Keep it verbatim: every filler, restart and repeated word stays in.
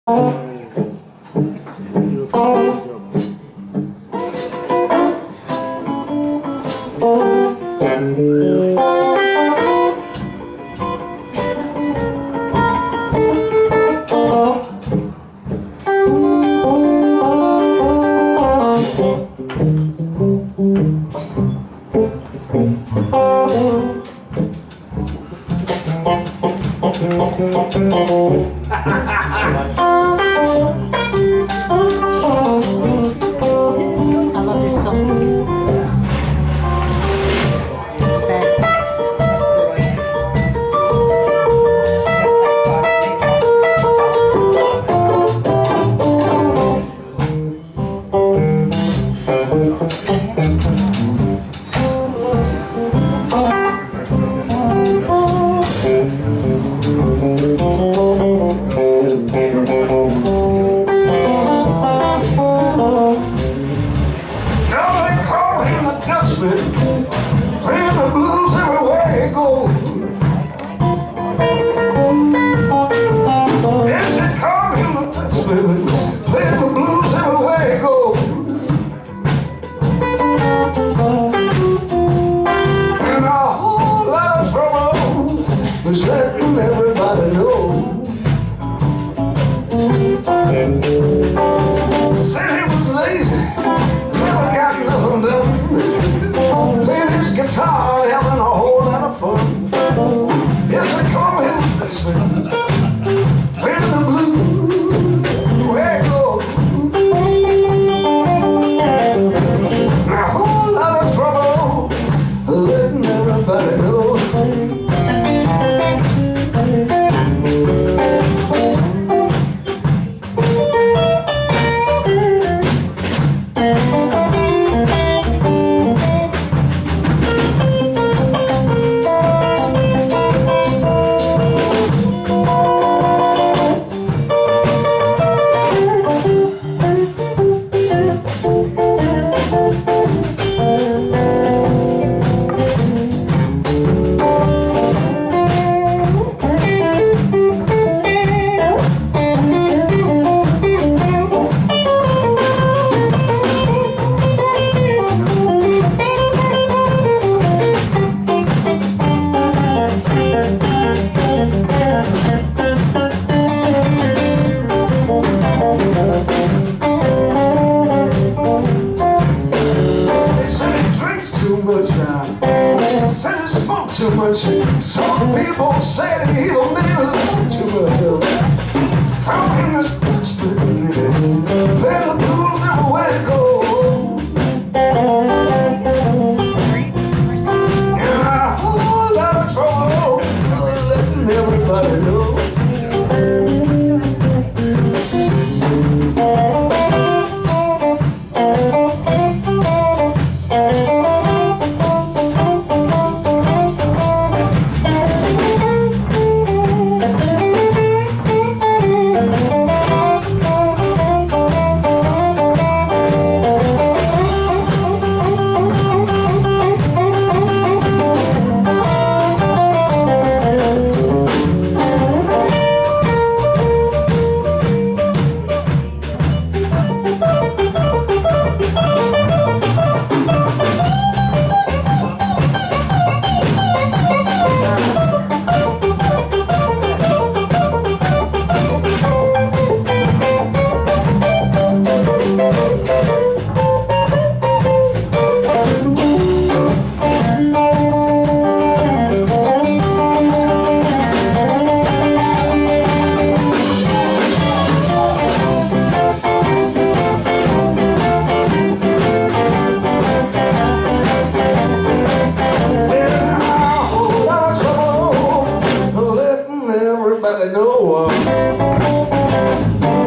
I love this song. Playing the blues everywhere he goes. Yes, they call him the Dutchman, playing the blues everywhere he goes. And a whole lot of trouble was letting everybody know. Said he was lazy, never got nothing done. Playing his guitar, having a whole lot of fun. Yes, they call him the Dutchman, playing the blues where he goes. A whole lot of trouble, letting everybody know. Said he smoked too much. Some people say that he'll never love too much. Call him the Dutchman, play the blues everywhere he goes. And a whole lot of trouble, letting everybody know. Everybody know